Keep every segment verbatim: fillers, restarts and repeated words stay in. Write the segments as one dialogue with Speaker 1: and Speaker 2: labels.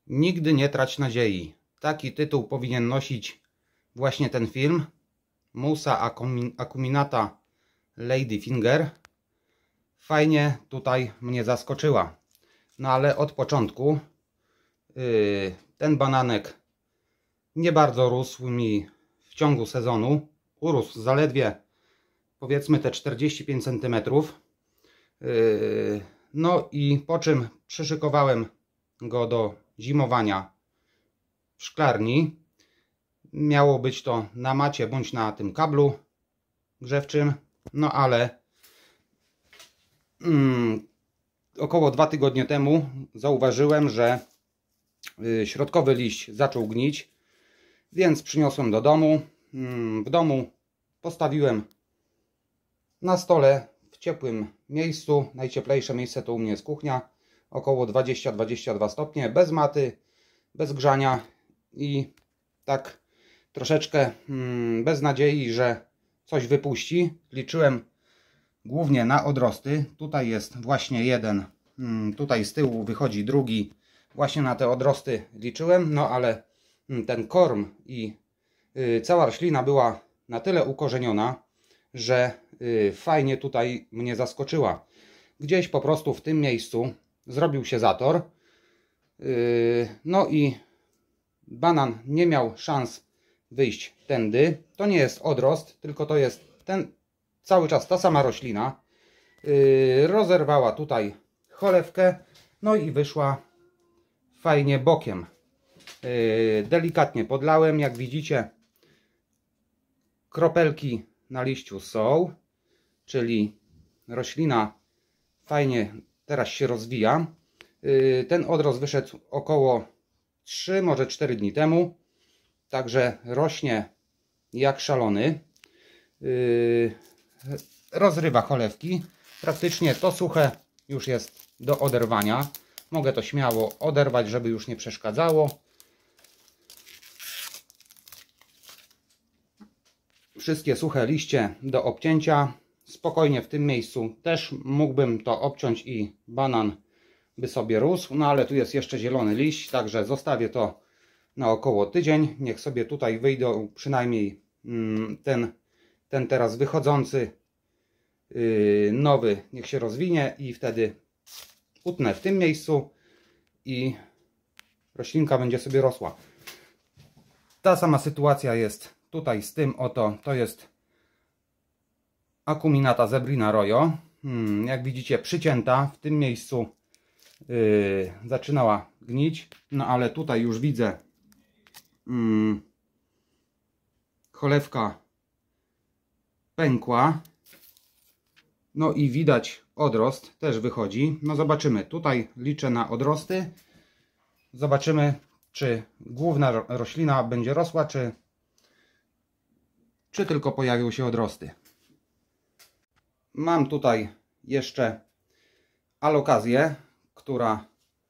Speaker 1: Nigdy nie trać nadziei. Taki tytuł powinien nosić właśnie ten film. Musa acuminata Ladyfinger. Fajnie tutaj mnie zaskoczyła. No ale od początku yy, ten bananek nie bardzo rósł mi w ciągu sezonu. Urósł zaledwie powiedzmy te czterdzieści pięć centymetrów. Yy, no i po czym przyszykowałem go do zimowania w szklarni. Miało być to na macie bądź na tym kablu grzewczym. No ale mm, około dwa tygodnie temu zauważyłem, że y, środkowy liść zaczął gnić, więc przyniosłem do domu. Mm, w domu postawiłem na stole w ciepłym miejscu. Najcieplejsze miejsce to u mnie jest kuchnia. Około dwadzieścia do dwudziestu dwóch stopni, bez maty, bez grzania i tak troszeczkę mm, bez nadziei, że coś wypuści. Liczyłem głównie na odrosty. Tutaj jest właśnie jeden, mm, tutaj z tyłu wychodzi drugi. Właśnie na te odrosty liczyłem, no ale mm, ten korm i y, cała roślina była na tyle ukorzeniona, że y, fajnie tutaj mnie zaskoczyła. Gdzieś po prostu w tym miejscu zrobił się zator. Yy, no i banan nie miał szans wyjść tędy. To nie jest odrost, tylko to jest ten cały czas ta sama roślina. Yy, rozerwała tutaj cholewkę, no i wyszła fajnie bokiem. Yy, delikatnie podlałem, jak widzicie, kropelki na liściu są, czyli roślina fajnie teraz się rozwija. Ten odrost wyszedł około trzy, może cztery dni temu. Także rośnie jak szalony. Rozrywa cholewki. Praktycznie to suche już jest do oderwania. Mogę to śmiało oderwać, żeby już nie przeszkadzało. Wszystkie suche liście do obcięcia. Spokojnie w tym miejscu też mógłbym to obciąć i banan by sobie rósł, no ale tu jest jeszcze zielony liść, także zostawię to na około tydzień. Niech sobie tutaj wyjdą przynajmniej ten, ten teraz wychodzący nowy, niech się rozwinie i wtedy utnę w tym miejscu i roślinka będzie sobie rosła. Ta sama sytuacja jest tutaj z tym oto, to jest Acuminata zebrina royo. Hmm, jak widzicie, przycięta w tym miejscu yy, zaczynała gnić, no ale tutaj już widzę yy, cholewka pękła, no i widać odrost też wychodzi. No zobaczymy, tutaj liczę na odrosty, zobaczymy, czy główna roślina będzie rosła, czy, czy tylko pojawią się odrosty. Mam tutaj jeszcze alokazję, która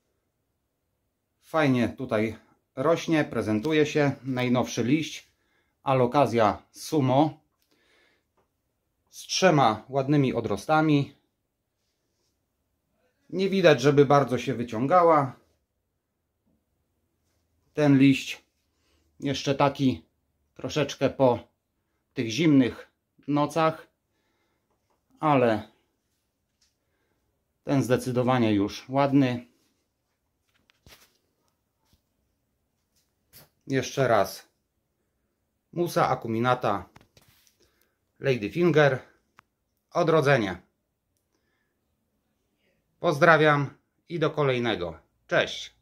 Speaker 1: fajnie tutaj rośnie, prezentuje się. Najnowszy liść, alokazja Sumo, z trzema ładnymi odrostami. Nie widać, żeby bardzo się wyciągała. Ten liść jeszcze taki troszeczkę po tych zimnych nocach, ale ten zdecydowanie już ładny. Jeszcze raz Musa acuminata Ladyfinger, odrodzenie. Pozdrawiam i do kolejnego. Cześć!